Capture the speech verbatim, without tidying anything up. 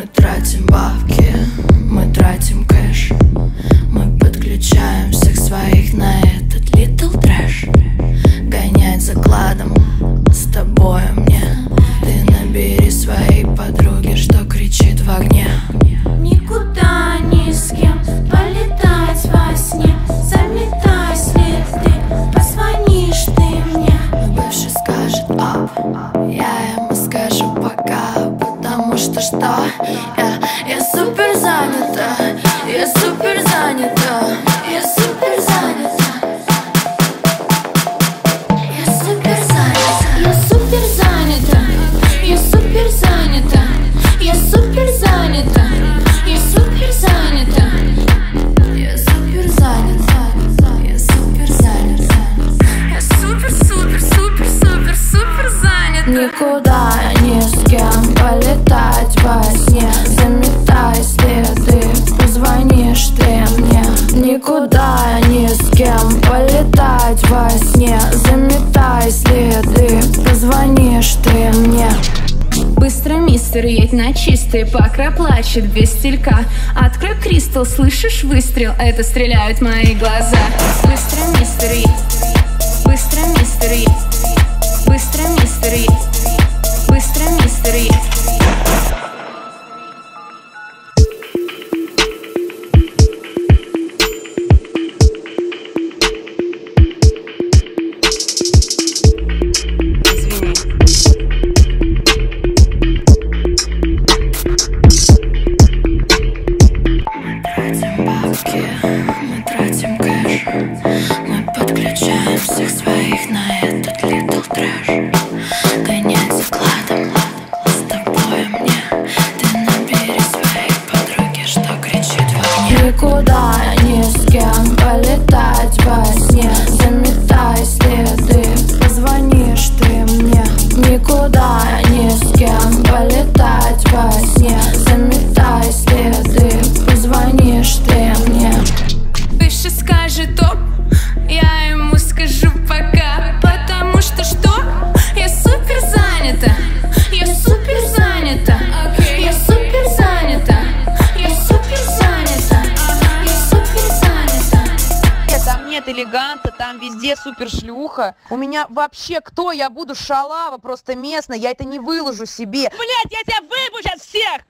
Мы тратим бабки, мы тратим кэш. Мы подключаем всех своих на этот little трэш. Гонять закладом с тобой мне. Ты набери своей подруге, что кричит в огне. Никуда ни с кем полетать во сне. Заметай следы, позвонишь ты мне. Бывший скажет ап, я ему скажу пока. Потому что что? Я, я супер занята, я супер занята, я супер занята. Я супер занята, Я супер занята, я супер занята, я супер занята, я супер занята. я супер занята, я супер занята. Я супер, супер, супер, супер, супер занята. Никуда ни с кем полетать во сне. Заметай следы, позвонишь ты мне. Никуда ни с кем полетать во сне. Заметай следы, позвонишь ты мне. Быстро, мистер, едь на чистый. Покра плачет без стилька. Открой кристалл, слышишь выстрел? Это стреляют мои глаза. Быстро, мистер, едь. Быстро, мистер, едь. Быстро, мистер, едь. Быстро, мистер, едь. Тратим бабки, мы тратим кэш. Мы подключаем всех своих на этот little трэш. Гонять закладом с тобой мне. Ты набери своей подруге, что кричит в огне. Никуда ни с кем полетать во сне. Заметай следы, позвонишь ты мне. Никуда ни с кем полетать во сне. Заметай следы, позвонишь ты мне. Выше скажет топ, я ему скажу пока. Потому что что? Я супер занята, я супер занята, я супер занята, я супер занята, я супер занята. Там нет элеганта, там везде супер шлюха. У меня вообще кто? Я буду шалава просто местная, я это не выложу себе. Блять, я тебя выебу сейчас всех!